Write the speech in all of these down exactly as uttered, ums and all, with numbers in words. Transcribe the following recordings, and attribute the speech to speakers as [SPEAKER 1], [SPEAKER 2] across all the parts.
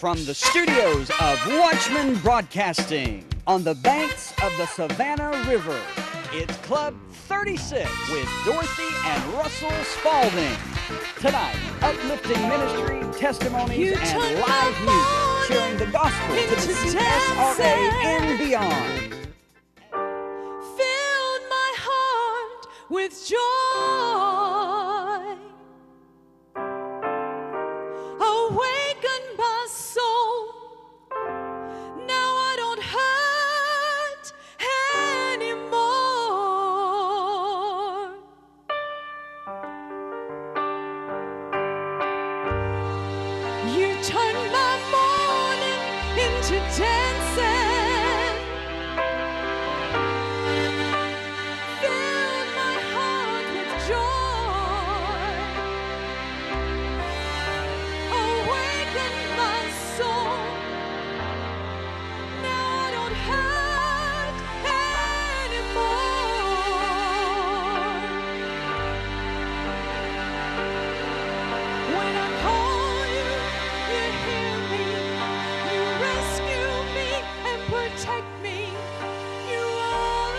[SPEAKER 1] From the studios of Watchman Broadcasting on the banks of the Savannah River, it's Club thirty-six with Dorothy and Russell Spalding. Tonight, uplifting ministry, testimonies,
[SPEAKER 2] You
[SPEAKER 1] and live music, sharing the gospel to the C S R A and beyond.
[SPEAKER 2] Filled my heart with joy, awakened my soul. Now I don't hurt anymore. You turned my morning into dancing, filled my heart with joy, awakened my soul. Now I don't hurt anymore. When I call you, you hear me. You rescue me and protect me. You are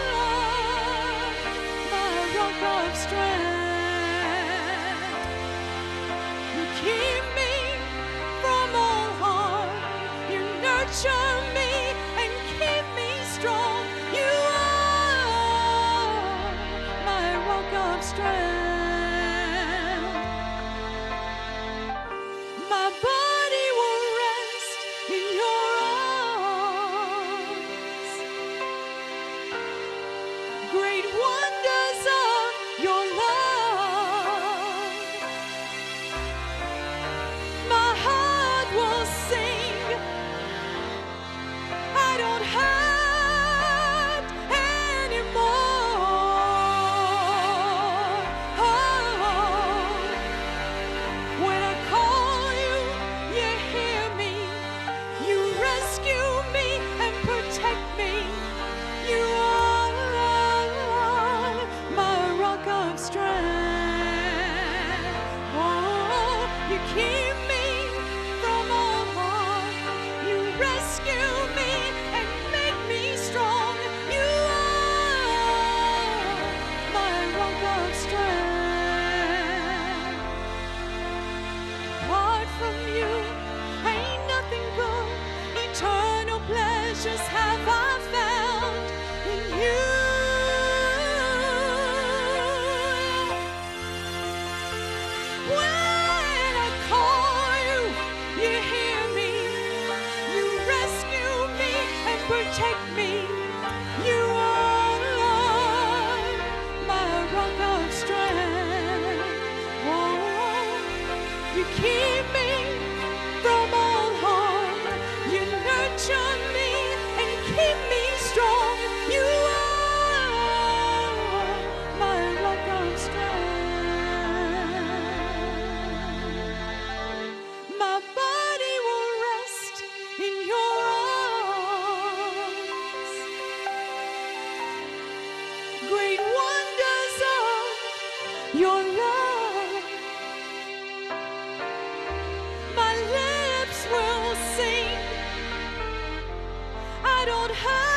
[SPEAKER 2] my rock of strength. You keep me from all harm. You nurture me and keep me strong. You are my rock of strength. My body will rest in your arms. Great wonders of your love. My heart will sing. I don't hurt anymore. Oh, when I call you, you hear me. You rescue me and protect me. You are my rock of strength. Oh, you keep me from all harm. You rescue me and make me strong. You are my rock of strength. Apart from you, ain't nothing good. Eternal pleasures have I found in you. When I call you, you hear me. You rescue me and protect me. You are my rock of strength. Oh, you keep me from all harm. You nurture me and keep me strong. You are my rock of strength. My body will rest in your arms. Great wonders of your love. My lips will sing. I don't have